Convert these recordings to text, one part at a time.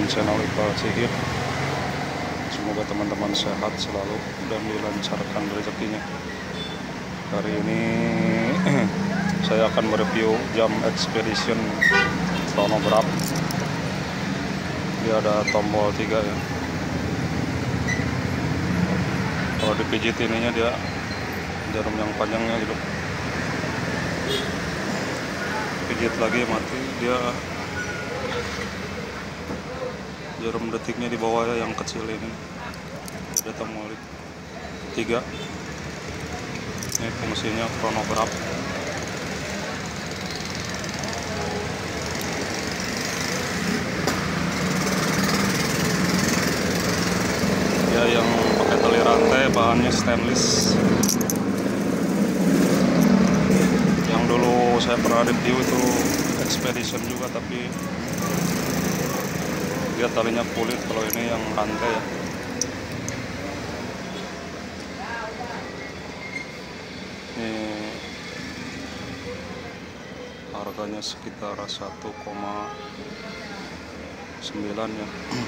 dengan channel Iqbal Sihir. Semoga teman-teman sehat selalu dan dilancarkan rezekinya. Hari ini saya akan mereview jam Expedition chronograph. Dia ada tombol 3 ya. Kalau dipijit ininya dia jarum yang panjangnya gitu. Pijit lagi mati, dia jarum detiknya di bawah yang kecil ini. Ada tombol 3. Ini fungsinya chronograph. Ya, yang pakai tali rantai, bahannya stainless. Yang dulu saya pernah review itu Expedition juga, tapi dia talinya kulit. Kalau ini yang rantai ya. Ini harganya sekitar 1,9 ya.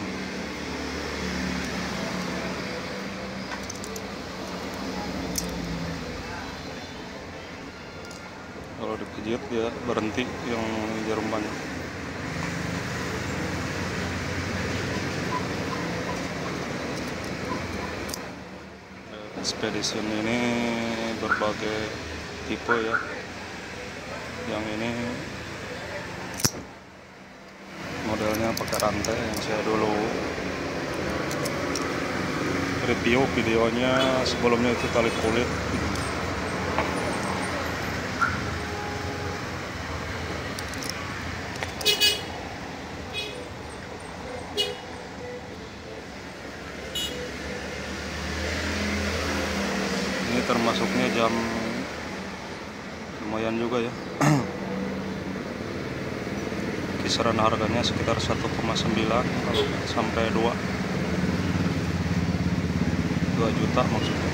Kalau dipijit dia berhenti yang jarum panjang. Expedition ini berbagai tipe ya. Yang ini modelnya pakai rantai, yang saya dulu review videonya sebelumnya itu tali kulit. Ini termasuknya jam lumayan juga ya. Kisaran harganya sekitar 1,9 kalau sampai 2 juta maksudnya.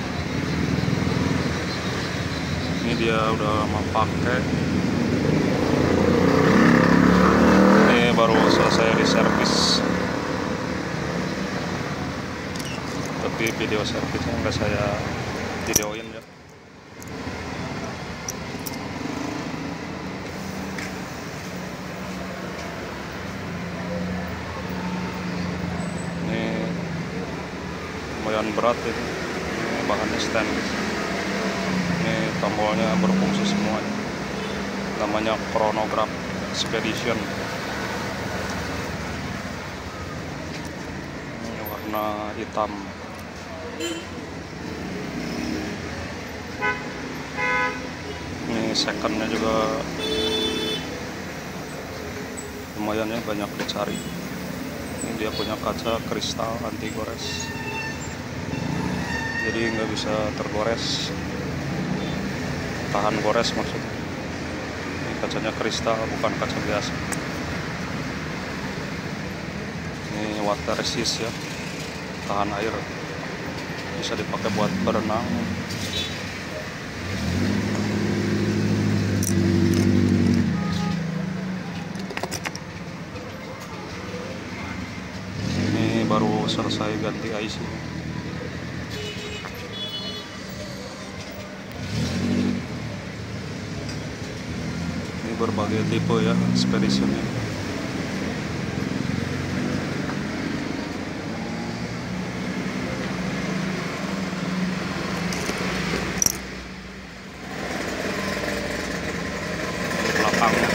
Ini dia udah mau pakai. Ini baru selesai di servis, tapi video servisnya nggak saya videoin ya. Ini lumayan berat ini bahannya stainless. Ini tombolnya berfungsi semuanya. Namanya chronograph Expedition. Ini warna hitam. Ini secondnya juga lumayan ya, banyak dicari. Ini dia punya kaca kristal anti gores, jadi nggak bisa tergores, tahan gores maksudnya. Ini kacanya kristal, bukan kaca biasa. Ini water resist ya, tahan air, bisa dipakai buat berenang. Ini baru selesai ganti IC. Ini berbagai tipe ya Expeditionnya. Belakangnya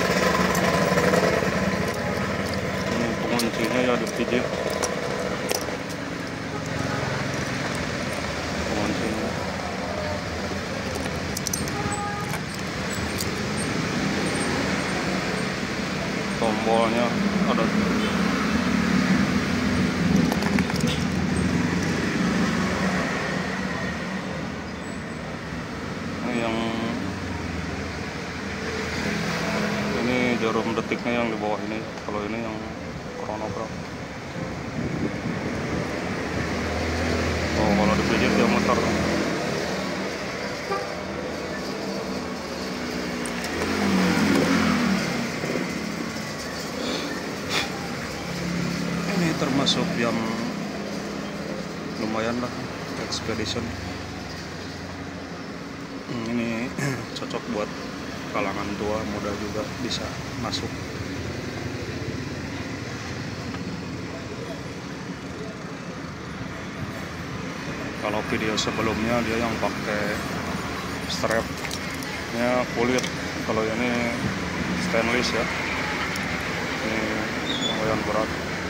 ini penguncinya ya dipijit. Penguncinya tombolnya ada. Ini jarum detiknya yang di bawah ini. Kalau ini yang chronograph. Oh, kalau dipijit dia muter. termasuk yang lumayan lah, Expedition. Ini cocok buat kalangan tua, muda juga bisa masuk. Kalau video sebelumnya dia yang pakai strapnya kulit, kalau ini stainless ya. Ini lumayan berat.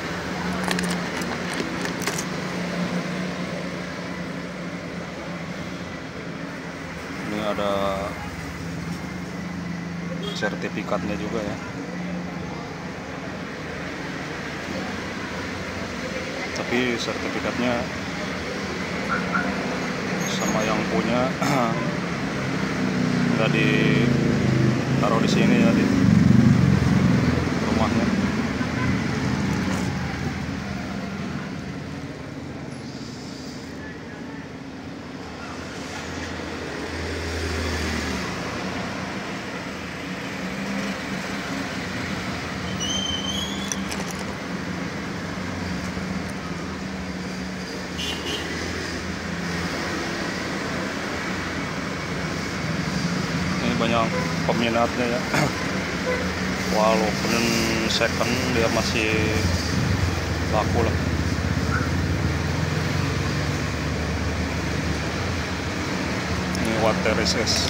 Ini ada sertifikatnya juga ya. Tapi sertifikatnya sama yang punya nggak ditaruh di sini ya, di rumahnya. Banyak peminatnya ya. Walaupun second dia masih laku lah. Ini water resist.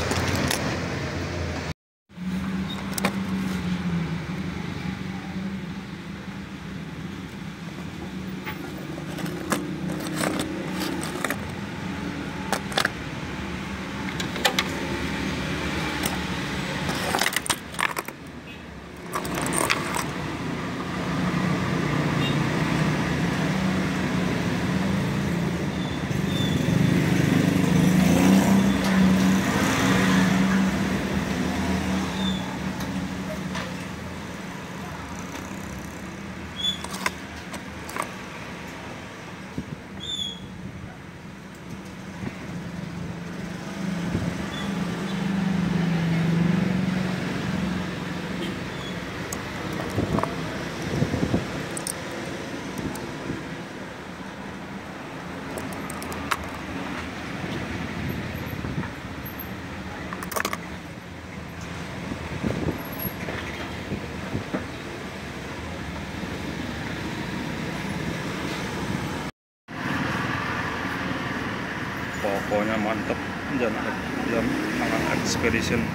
Pokoknya mantep jam Expedition.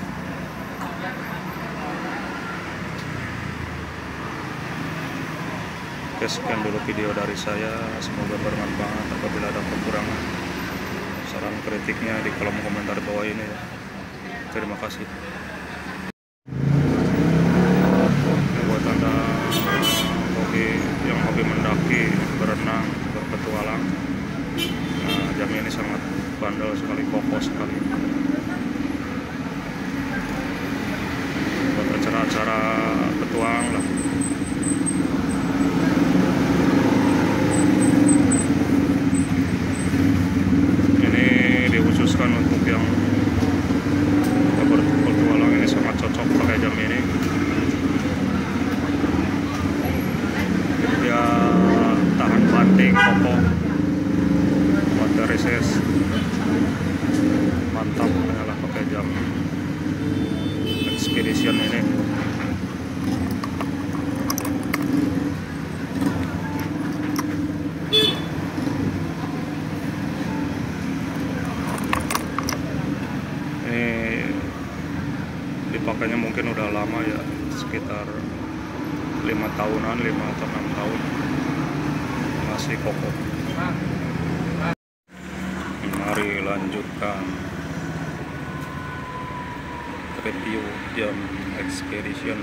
Oke, sekian dulu video dari saya, semoga bermanfaat. Apabila ada kekurangan, saran kritiknya di kolom komentar bawah ini ya. Terima kasih. Buat anda yang hobi mendaki, berenang, berpetualang, nah, jam ini sangat bandel sekali, kokoh sekali. Buat acara-acara petualang lah. Ini dikhususkan untuk yang berpetualang, ini sangat cocok pakai jam ini. Dia tahan banting, kokoh, water resist, mantap. Adalah pakai jam Expedition ini. Ini dipakainya mungkin udah lama ya, sekitar 5 tahunan, 5 atau 6 tahun, masih kokoh. Mari lanjutkan review jam Expedition.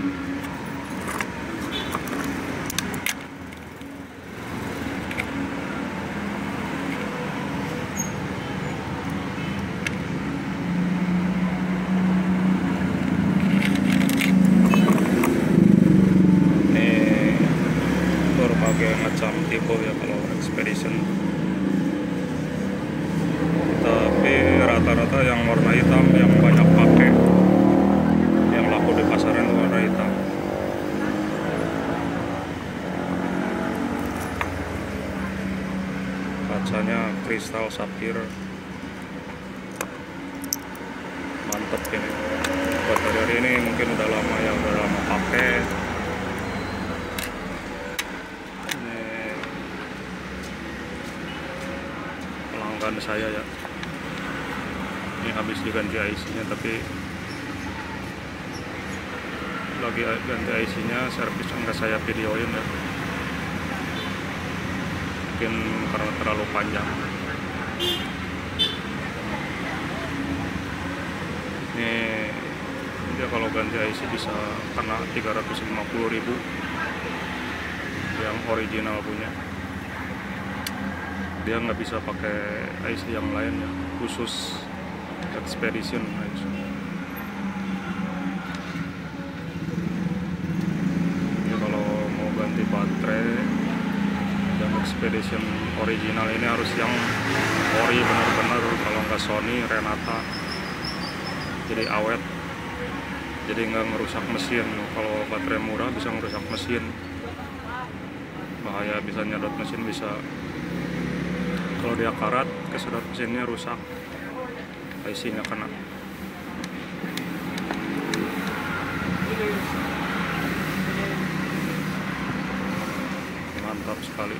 Berbagai macam tipe ya kalau Expedition, tapi rata-rata yang warna hitam yang banyak pakai, yang laku di pasaran warna hitam. kacanya kristal sapphire, mantep ini. Baterai ini mungkin udah lama pakai. Ini pelanggan saya ya, ini habis diganti IC-nya, tapi lagi ganti IC-nya, servis nggak saya videoin ya, mungkin karena terlalu panjang. Ini dia kalau ganti IC bisa kena 350.000 yang original punya. Dia nggak bisa pakai IC yang lain ya, khusus Expedition IC. Ini kalau mau ganti baterai dan Expedition original ini harus yang ori benar-benar, kalau nggak Sony, Renata. Jadi awet, jadi nggak ngerusak mesin. Kalau baterai murah bisa ngerusak mesin, bahaya, bisa nyedot mesin, bisa kalau dia karat kesedot mesinnya rusak, IC-nya kena. Mantap sekali.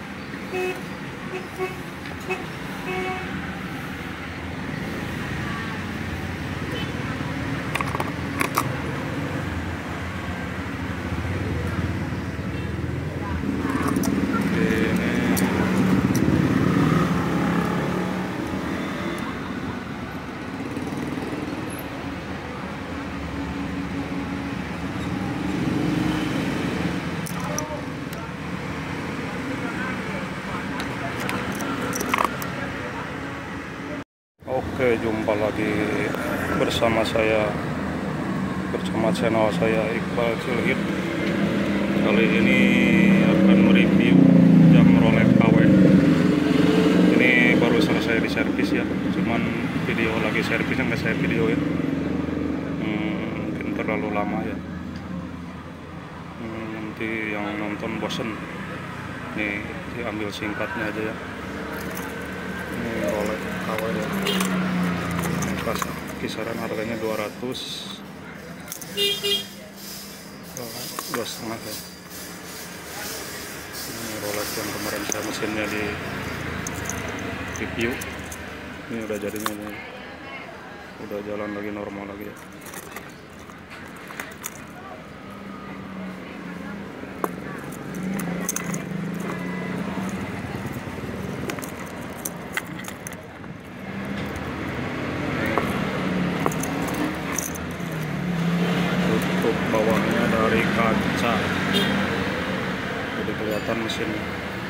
Oke, jumpa lagi bersama saya, bersama channel saya Iqbal Cilhid. Kali ini akan mereview jam Rolex KW. Ini baru selesai di servis ya, cuman video lagi servisnya nggak saya videoin, mungkin terlalu lama ya, nanti yang nonton bosen. Nih diambil singkatnya aja ya. Ini Rolex KW ya, kisaran harganya 200, 2,5 ya. Ini Rolex yang kemarin saya mesinnya di review, ini udah jadinya, ini udah jalan lagi normal lagi ya. Bawahnya dari kaca, jadi kelihatan mesinnya.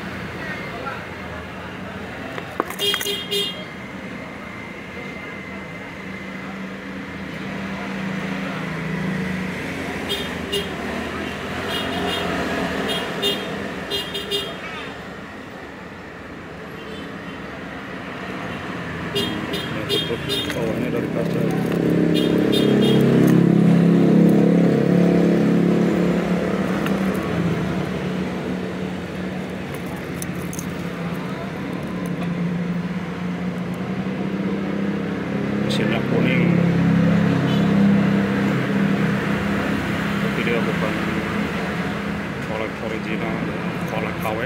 Ini tutup bawahnya dari kaca. Mesinnya kuning, tapi dia bukan Rolex original, Rolex KW.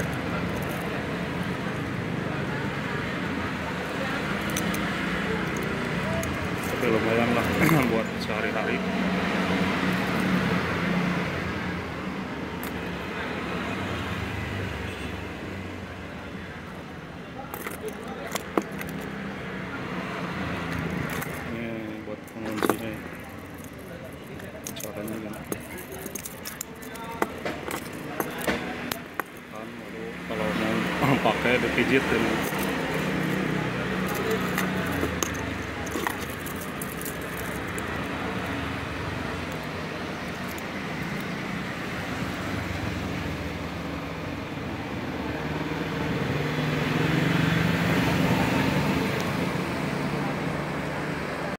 Tapi lumayan lah buat sehari-hari. Penguncinya caranya gini kan, kalau mau pakai dipijit ini.